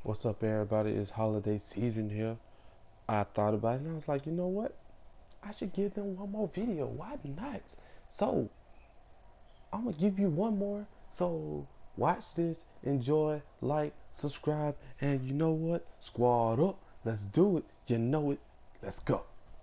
What's up, everybody? It's holiday season here. I thought about it and I was like, you know what? I should give them one more video. Why not? So, I'm going to give you one more. So, watch this, enjoy, like, subscribe, and you know what? Squad up. Let's do it. You know it. Let's go.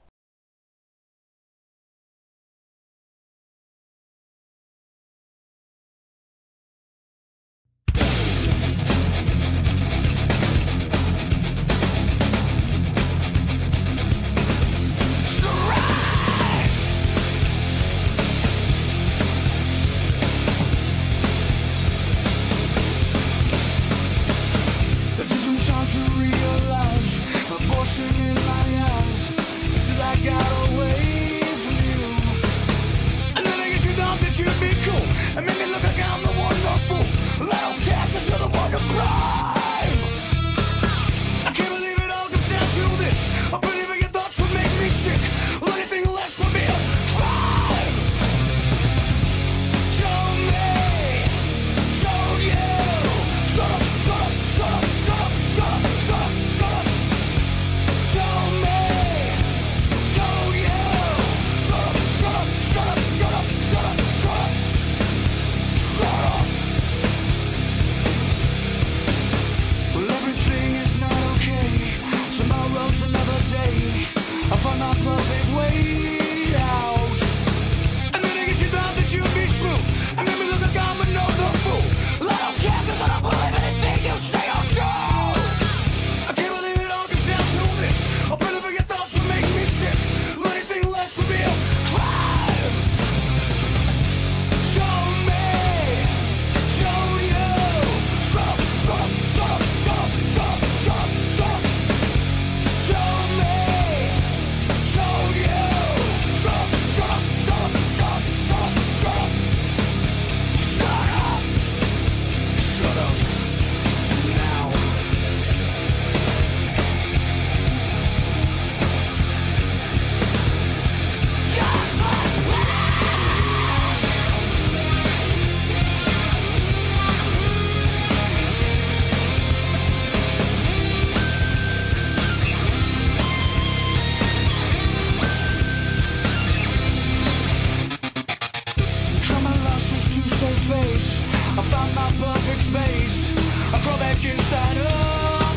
I found my perfect space. I crawl back inside of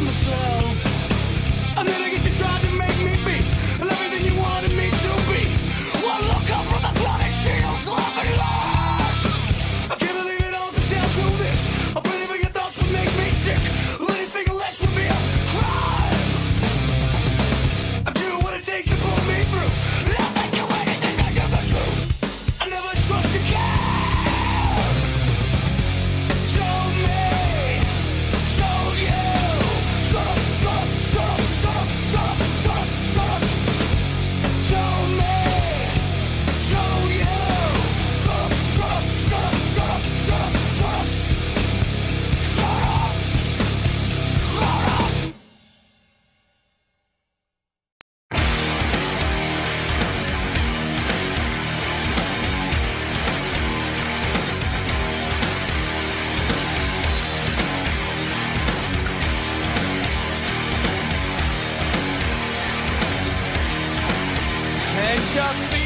myself. And then I guess you tried to make me be and everything you wanted me to be. One look up from the bloody shields, love and lost. I can't believe it all comes down to this. I believe in your thoughts will make me sick. Anything less will be a crime. I'm doing what it takes to pull me through. I'll bet you anything that you can do. I never trust a cat. Chuck